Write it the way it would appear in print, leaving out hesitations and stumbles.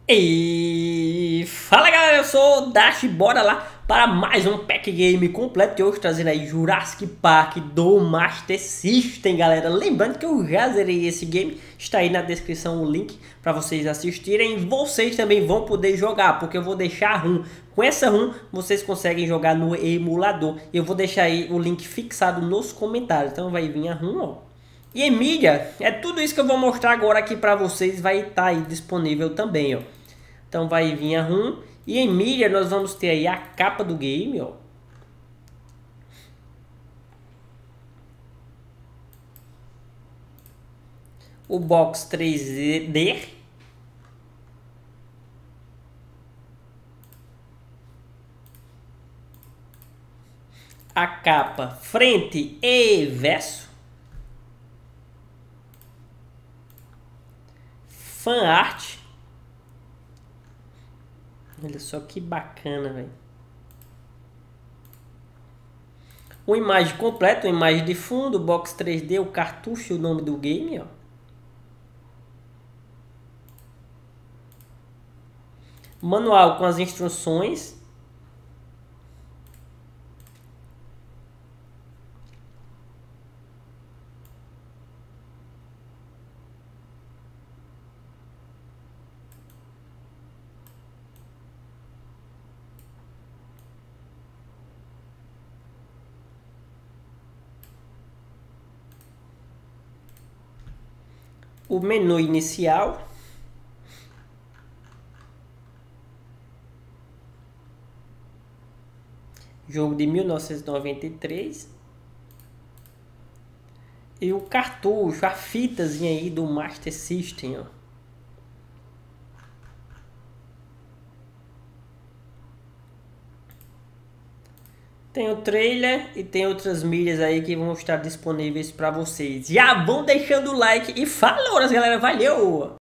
E fala galera, eu sou o Dash, bora lá para mais um pack game completo e hoje trazendo aí Jurassic Park do Master System, galera. Lembrando que eu já zerei esse game, está aí na descrição o link para vocês assistirem. Vocês também vão poder jogar, porque eu vou deixar a ROM. Com essa ROM vocês conseguem jogar no emulador. Eu vou deixar aí o link fixado nos comentários, então vai vir a ROM, ó. E em mídia, é tudo isso que eu vou mostrar agora aqui para vocês, vai estar aí disponível também, ó. Então vai vir a ROM. E em mídia nós vamos ter aí a capa do game, ó. O box 3D. A capa frente e verso. Fan art. Olha só que bacana, velho. Uma imagem completa, uma imagem de fundo, box 3D, o cartucho e o nome do game, ó. Manual com as instruções. O menu inicial. Jogo de 1993. E o cartucho, a fitazinha aí do Master System, ó. Tem o trailer e tem outras mídias aí que vão estar disponíveis para vocês. Já vão deixando o like e falou, galera, valeu!